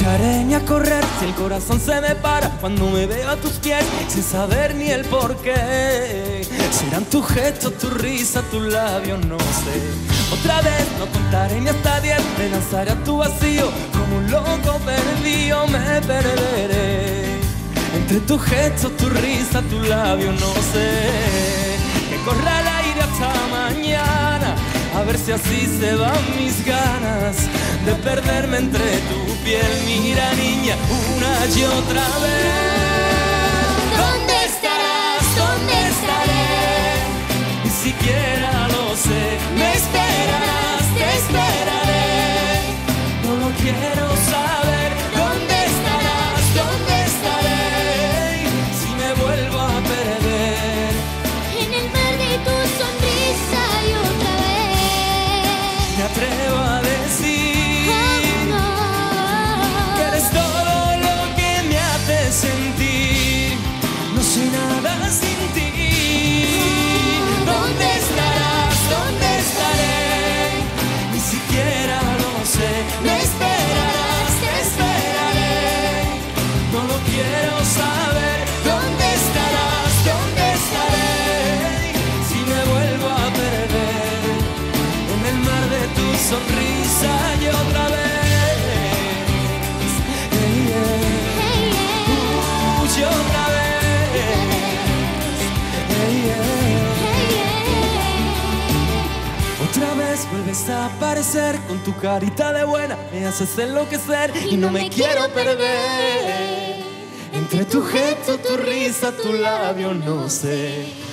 echaré ni a correr si el corazón se me para cuando me veo a tus pies sin saber ni el porqué. Serán tu gesto, tu risa, tu labio, no sé. Otra vez no contaré ni hasta 10, me lanzaré a tu vacío como un loco perdido, me perderé entre tu gesto, tu risa, tu labio, no sé. Que corra el aire hasta mañana, a ver si así se van mis ganas de perderme entre tu piel. Mira, niña, una y otra vez. ¿Dónde estarás? ¿Dónde estaré? Ni siquiera lo sé. Me esperarás, te esperaré. No lo quiero saber. ¿Dónde estarás? ¿Dónde estaré? Si me vuelvo a perder En el mar de tu sonrisa y otra vez. me atrevo a decir Oh, no. que eres todo lo que me hace sentir. No soy nada sin ti. ¿Dónde estarás? ¿Dónde estaré? Ni siquiera lo sé. Me esperarás, te esperaré. No lo quiero saber. ¿Dónde estarás? ¿Dónde estaré? Si me vuelvo a perder en el mar de tu sonrisa y otra vez. Hey, yeah. Y otra vez. Hey, yeah. Otra vez vuelves a aparecer con tu carita de buena, me haces enloquecer y no me quiero perder entre tu gesto, tu risa, tu labio, no sé.